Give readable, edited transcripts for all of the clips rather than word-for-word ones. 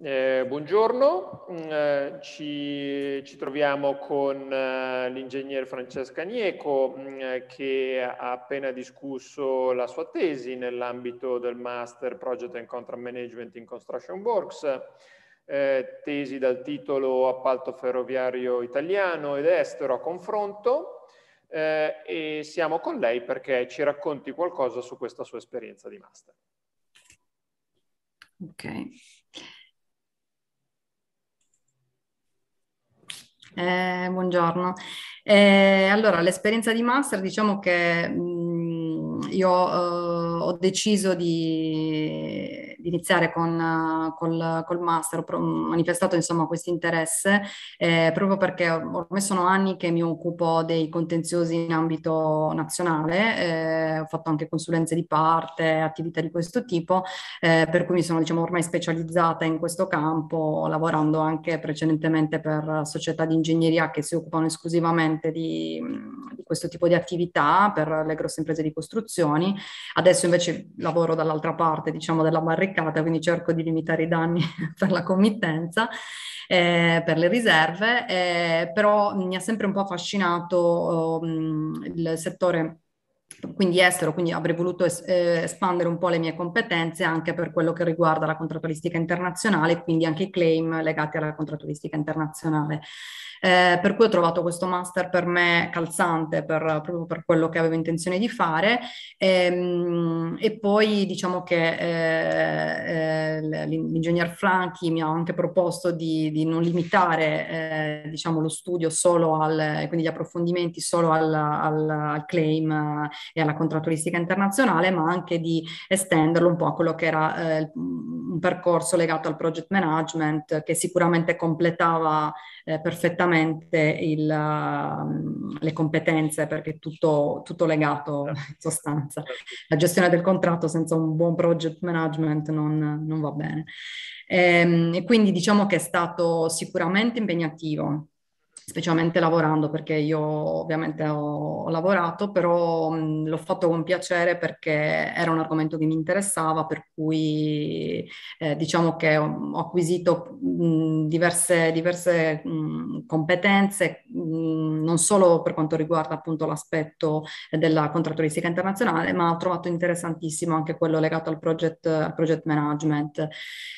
Buongiorno, ci troviamo con l'ingegner Francesca Agneco che ha appena discusso la sua tesi nell'ambito del Master Project and Contract Management in Construction Works, tesi dal titolo Appalto ferroviario italiano ed estero a confronto, e siamo con lei perché ci racconti qualcosa su questa sua esperienza di Master. Ok. Buongiorno. Allora, l'esperienza di master, diciamo che io ho deciso di iniziare col master, ho manifestato insomma questo interesse proprio perché ormai sono anni che mi occupo dei contenziosi in ambito nazionale, ho fatto anche consulenze di parte, attività di questo tipo, per cui mi sono diciamo ormai specializzata in questo campo, lavorando anche precedentemente per società di ingegneria che si occupano esclusivamente di questo tipo di attività per le grosse imprese di costruzioni. Adesso invece lavoro dall'altra parte, diciamo, della barricata, quindi cerco di limitare i danni per la committenza, per le riserve, però mi ha sempre un po' affascinato il settore quindi estero, quindi avrei voluto espandere un po' le mie competenze anche per quello che riguarda la contrattualistica internazionale, quindi anche i claim legati alla contrattualistica internazionale. Per cui ho trovato questo master per me calzante proprio per quello che avevo intenzione di fare, e poi diciamo che l'ingegner Franchi mi ha anche proposto di non limitare diciamo, lo studio solo quindi gli approfondimenti solo al claim e alla contrattualistica internazionale, ma anche di estenderlo un po' a quello che era un percorso legato al project management che sicuramente completava perfettamente le competenze, perché è tutto legato in sostanza. La gestione del contratto senza un buon project management non va bene. E quindi diciamo che è stato sicuramente impegnativo, specialmente lavorando, perché io ovviamente ho lavorato, però l'ho fatto con piacere perché era un argomento che mi interessava, per cui diciamo che ho acquisito diverse competenze, non solo per quanto riguarda appunto l'aspetto della contrattualistica internazionale, ma ho trovato interessantissimo anche quello legato al project management.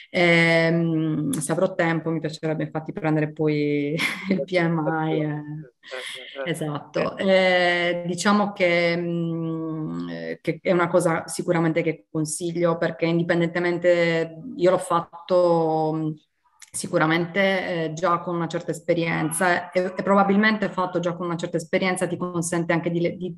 Se avrò tempo mi piacerebbe infatti prendere poi il PMI. Esatto. Diciamo che è una cosa sicuramente che consiglio, perché indipendentemente, io l'ho fatto sicuramente già con una certa esperienza, e probabilmente fatto già con una certa esperienza ti consente anche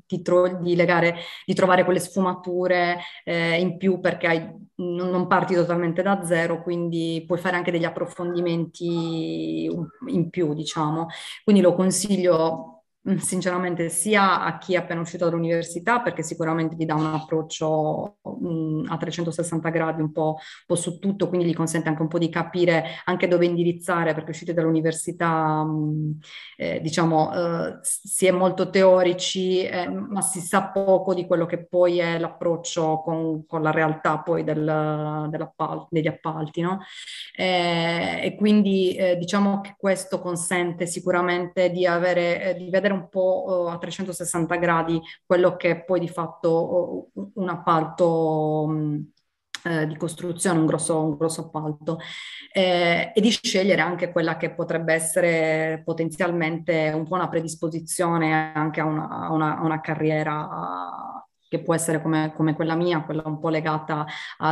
di trovare quelle sfumature in più, perché non parti totalmente da zero, quindi puoi fare anche degli approfondimenti in più, diciamo. Quindi lo consiglio sinceramente sia a chi è appena uscito dall'università, perché sicuramente gli dà un approccio a 360 gradi un po' su tutto, quindi gli consente anche un po' di capire anche dove indirizzare, perché usciti dall'università diciamo si è molto teorici, ma si sa poco di quello che poi è l'approccio con la realtà poi degli appalti, no? E quindi diciamo che questo consente sicuramente di vedere un po' a 360 gradi quello che è poi di fatto un appalto di costruzione, un grosso appalto, e di scegliere anche quella che potrebbe essere potenzialmente un po' una predisposizione anche a una carriera che può essere come quella mia, quella un po' legata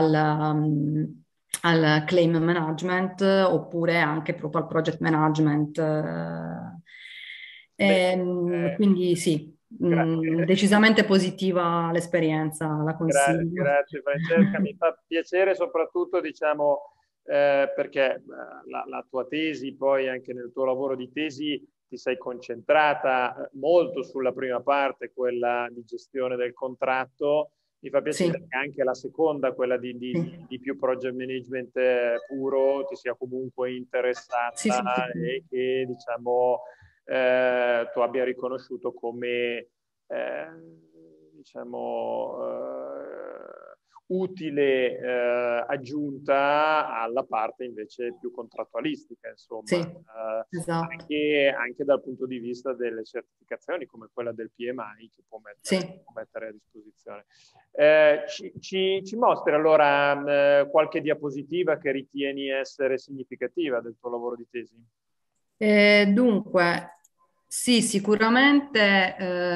al claim management, oppure anche proprio al project management. Quindi sì, Grazie. decisamente positiva l'esperienza, la consiglio. Grazie Francesca, mi fa piacere soprattutto, diciamo, perché la tua tesi, poi anche nel tuo lavoro di tesi, ti sei concentrata molto sulla prima parte, quella di gestione del contratto. Mi fa Sì, piacere che anche la seconda, quella sì, di più project management puro, ti sia comunque sì, sì, interessata sì. e che, diciamo, tu abbia riconosciuto come diciamo, utile aggiunta alla parte invece più contrattualistica, insomma, Sì, esatto. anche dal punto di vista delle certificazioni come quella del PMI che può Sì. mettere a disposizione. Ci mostri allora qualche diapositiva che ritieni essere significativa del tuo lavoro di tesi? Dunque, sì, sicuramente.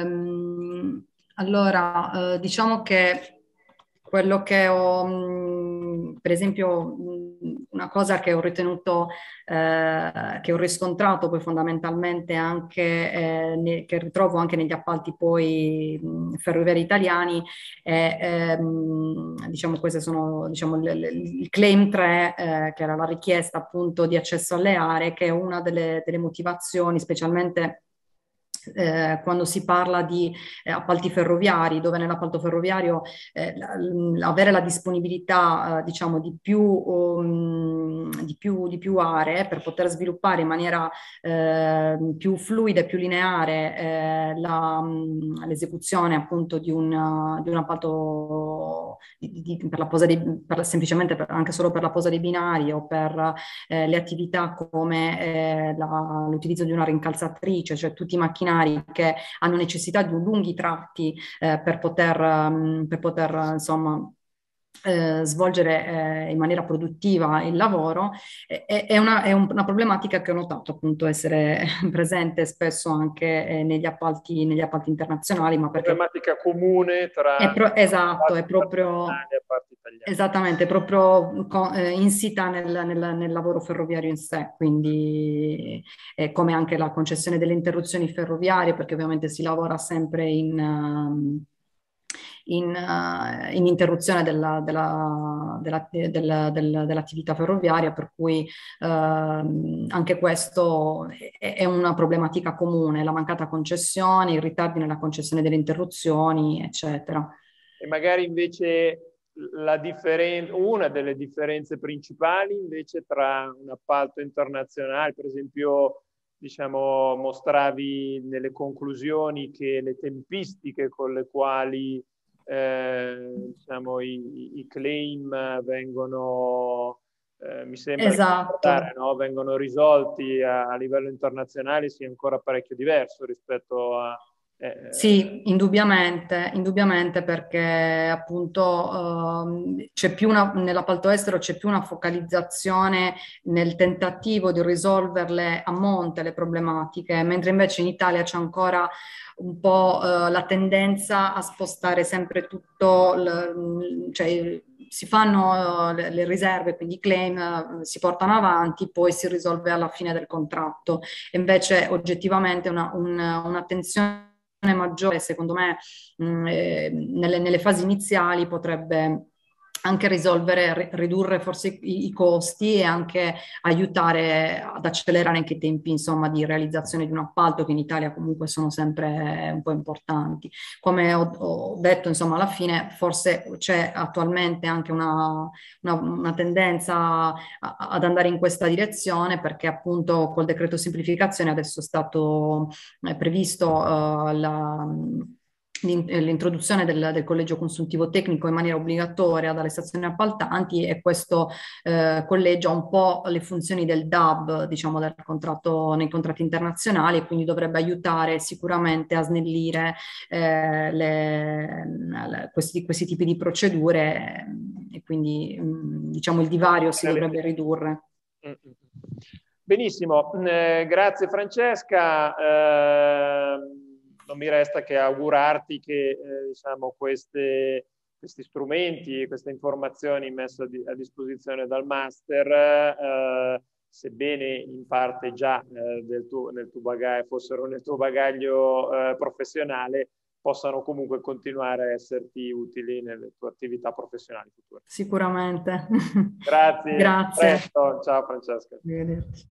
Allora, diciamo che quello che ho, per esempio, una cosa che ho ritenuto, che ho riscontrato poi fondamentalmente anche, che ritrovo anche negli appalti poi ferroviari italiani, diciamo, queste sono, diciamo, il claim 3, che era la richiesta appunto di accesso alle aree, che è una delle motivazioni, specialmente quando si parla di appalti ferroviari, dove nell'appalto ferroviario avere la disponibilità, diciamo, di più aree per poter sviluppare in maniera più fluida e più lineare l'esecuzione appunto di un appalto per la posa semplicemente anche solo per la posa dei binari o per le attività come l'utilizzo di una rincalzatrice, cioè tutti i macchinari che hanno necessità di lunghi tratti per poter insomma svolgere in maniera produttiva il lavoro, è una problematica che ho notato appunto essere presente spesso anche negli appalti internazionali, ma perché Problematica comune tra esatto, è appalti proprio. internazionali e appalti italiani. Esattamente, proprio insita nel lavoro ferroviario in sé, quindi come anche la concessione delle interruzioni ferroviarie, perché ovviamente si lavora sempre in interruzione dell'attività ferroviaria, per cui anche questo è una problematica comune, la mancata concessione, i ritardi nella concessione delle interruzioni, eccetera. E magari invece una delle differenze principali invece tra un appalto internazionale, per esempio, diciamo, mostravi nelle conclusioni che le tempistiche con le quali diciamo, i claim vengono, mi sembra di ricordare, Esatto. no? Vengono risolti a livello internazionale sia ancora parecchio diverso rispetto a Sì, indubbiamente, indubbiamente perché appunto c'è più nell'appalto estero c'è più una focalizzazione nel tentativo di risolverle a monte le problematiche, mentre invece in Italia c'è ancora un po' la tendenza a spostare sempre tutto, cioè si fanno le riserve, quindi i claim si portano avanti, poi si risolve alla fine del contratto. E invece oggettivamente un'attenzione maggiore, secondo me, nelle fasi iniziali potrebbe anche risolvere, ridurre forse i costi e anche aiutare ad accelerare anche i tempi, insomma, di realizzazione di un appalto che in Italia comunque sono sempre un po' importanti. Come ho detto, insomma, alla fine forse c'è attualmente anche una tendenza ad andare in questa direzione perché appunto col decreto semplificazione adesso è stato previsto l'introduzione del collegio consultivo tecnico in maniera obbligatoria dalle stazioni appaltanti e questo collegio ha un po' le funzioni del DAB, diciamo, del contratto, nei contratti internazionali e quindi dovrebbe aiutare sicuramente a snellire questi tipi di procedure e quindi diciamo il divario si dovrebbe ridurre. Benissimo, grazie Francesca. Non mi resta che augurarti che diciamo, questi strumenti, queste informazioni messe a disposizione dal master, sebbene in parte già nel tuo bagaglio, fossero nel tuo bagaglio professionale, possano comunque continuare a esserti utili nelle tue attività professionali future. Sicuramente. Grazie, Grazie. presto, ciao Francesca. Arrivederci.